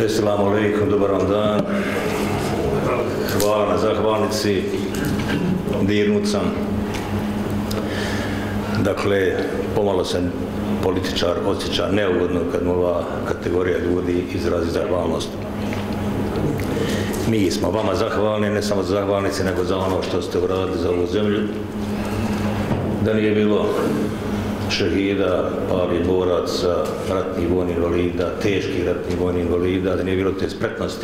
Assalamu alaikum, dobar vam dan. Hvala na zahvalnici. Dirnut sam. Dakle, pomalo se političar osjeća neugodno kad mu ova kategorija ljudi izrazi zahvalnost. Mi smo vama zahvalni, ne samo za zahvalnice, nego za ono što ste uradili za ovu zemlju. Da nije bilo šehida, palih boraca, ratnih vojnih invalida, teških ratnih vojnih invalida, da nije bilo te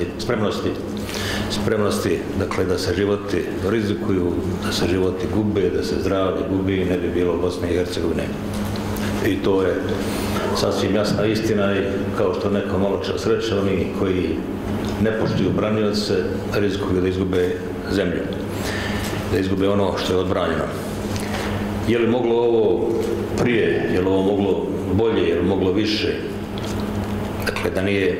spremnosti, dakle, da se životi rizikuju, da se životi gube, da se zdravlje gubi, ne bi bilo Bosne i Hercegovine. I to je sasvim jasna istina i kao što neko malo čas reče, oni koji ne poštuju branioce, rizikuju da izgube zemlju, da izgube ono što je odbranjeno. Je li moglo ovo prije, je li ovo moglo bolje, je li moglo više? Dakle, da nije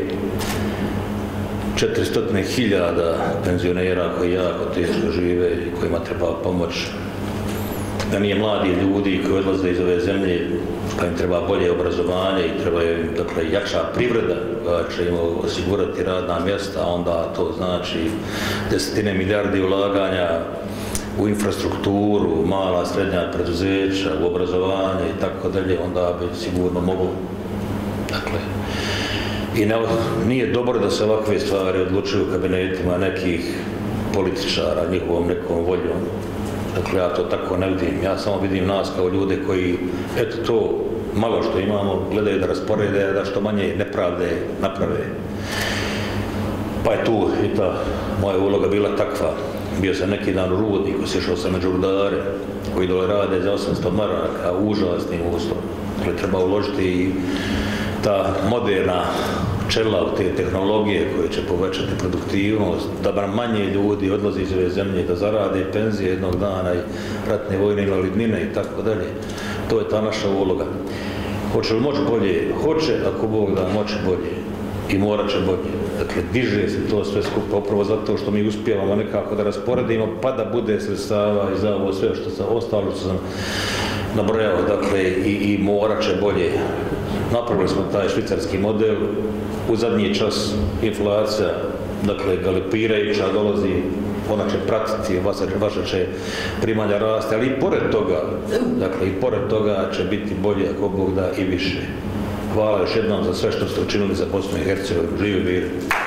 400.000 penzionera koji jako teško žive i kojima treba pomoć, da nije mladi ljudi koji odlaze iz ove zemlje, pa im treba bolje obrazovanje i treba im, dakle, jača privreda koja će im osigurati radna mjesta, onda to znači desetine milijardi ulaganja u infrastrukturu, mala, srednja preduzeća, u obrazovanje i tako dalje, onda bi sigurno moglo. Dakle, i nije dobro da se ovakve stvari odlučuju u kabinetima nekih političara, njihovom nekom voljom. Dakle, ja to tako ne vidim. Ja samo vidim nas kao ljude koji, eto to malo što imamo, gledaju da rasporede, da što manje nepravde naprave. Pa je tu i ta moja uloga bila takva. Bio sam neki dan u Rudniku, sišao sam među rudare koji dole rade za 800 maraka, užasnim uslovom. Dakle, treba uložiti i ta moderna čela te tehnologije koje će povećati produktivnost, da bar manje ljudi odlazi iz ove zemlje, da zarade penzije jednog dana i ratne vojne invalidnine i tako dalje. To je ta naša uloga. Hoće li moći bolje? Hoće, ako Bog da, moći bolje. I morat će bolje. Dakle, diže se to sve skupa upravo zato što mi uspijevamo nekako da rasporedimo, pa da bude sredstava i za ovo sve što sam ostalo, što sam nabrojao, dakle, i morat će bolje. Napravili smo taj švicarski model, u zadnji čas inflacija, dakle, galopirajuća dolazi, ona će pratiti, vaša će primanja rasti, ali i pored toga, dakle, i pored toga će biti bolje, ako Bog da, i više. Hvala još jednom za sve što ste učinili za Bosnu i Hercegovinu. Živio mir.